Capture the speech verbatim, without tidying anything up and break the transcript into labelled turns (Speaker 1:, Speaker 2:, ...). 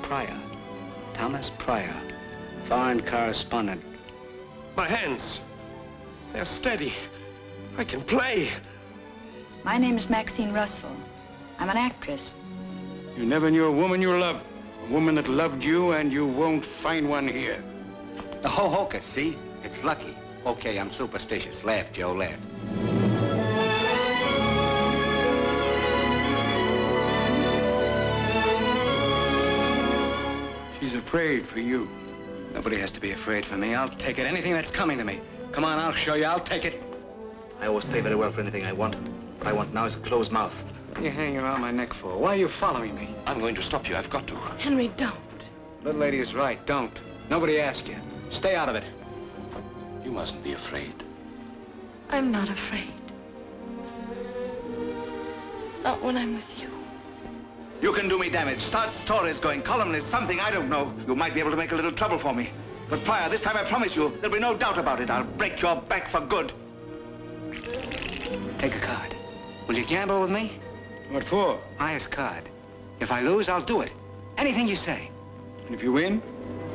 Speaker 1: Pryor. Thomas Pryor, foreign correspondent.
Speaker 2: My hands, they're steady. I can play.
Speaker 3: My name is Maxine Russell. I'm an actress.
Speaker 4: You never knew a woman you loved. A woman that loved you, and you won't find one here.
Speaker 1: The ho hocus, see? It's lucky. Okay, I'm superstitious. Laugh, Joe, laugh.
Speaker 4: She's afraid for you.
Speaker 1: Nobody has to be afraid for me. I'll take it. Anything that's coming to me. Come on, I'll show you. I'll take it. I always pay very well for anything I want. What I want now is a closed mouth.
Speaker 4: What are you hanging around my neck for? Why are you following me?
Speaker 2: I'm going to stop you. I've got to.
Speaker 3: Henry, don't.
Speaker 4: Little lady is right. Don't. Nobody asked you.
Speaker 1: Stay out of it.
Speaker 2: You mustn't be afraid.
Speaker 3: I'm not afraid. Not when I'm with you.
Speaker 1: You can do me damage. Start stories going, columnist, something I don't know. You might be able to make a little trouble for me. But Pryor, this time I promise you, there'll be no doubt about it. I'll break your back for good. Take a card. Will you gamble with me?
Speaker 4: What for?
Speaker 1: Highest card. If I lose, I'll do it. Anything you say.
Speaker 4: And if you win?